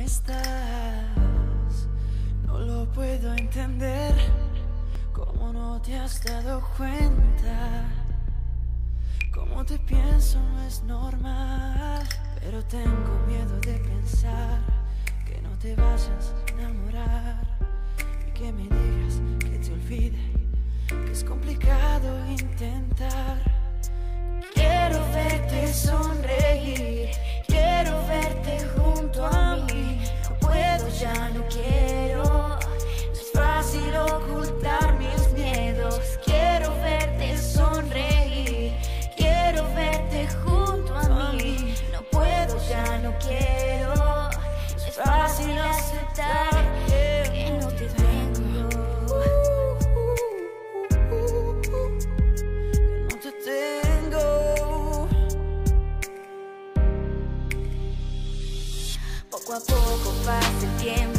estás. No lo puedo entender, ¿cómo no te has dado cuenta? Cómo te pienso no es normal, pero tengo miedo de pensar que no te vayas a enamorar y que me digas que te olvide, que es complicado intentar. Quiero verte sonreír, quiero verte junto a mí. No puedo, ya no quiero, no es fácil ocultar mis miedos. Quiero verte sonreír, quiero verte junto a mí. No puedo, ya no quiero, no es fácil aceptar que no te tengo, que no te tengo. Poco a poco pasa el tiempo